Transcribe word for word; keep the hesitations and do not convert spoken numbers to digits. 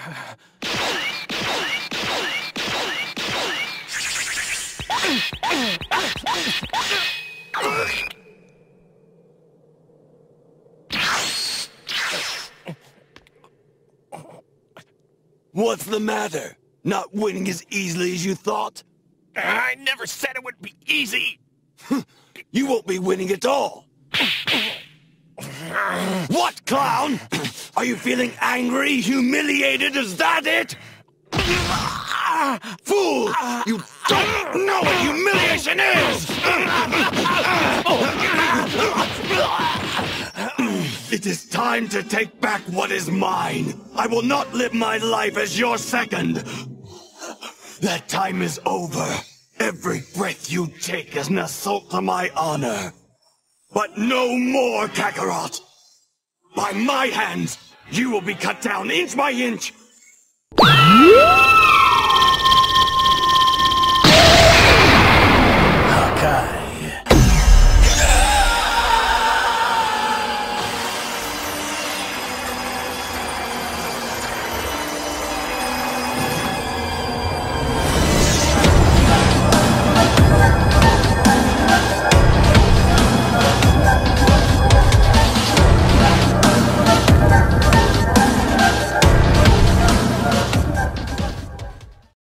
What's the matter? Not winning as easily as you thought? I never said it would be easy! You won't be winning at all! What, clown? Are you feeling angry, humiliated? Is that it? Fool! You don't know what humiliation is! It is time to take back what is mine. I will not live my life as your second. That time is over. Every breath you take is an assault to my honor. But no more, Kakarot! By my hands, you will be cut down inch by inch! Hakai.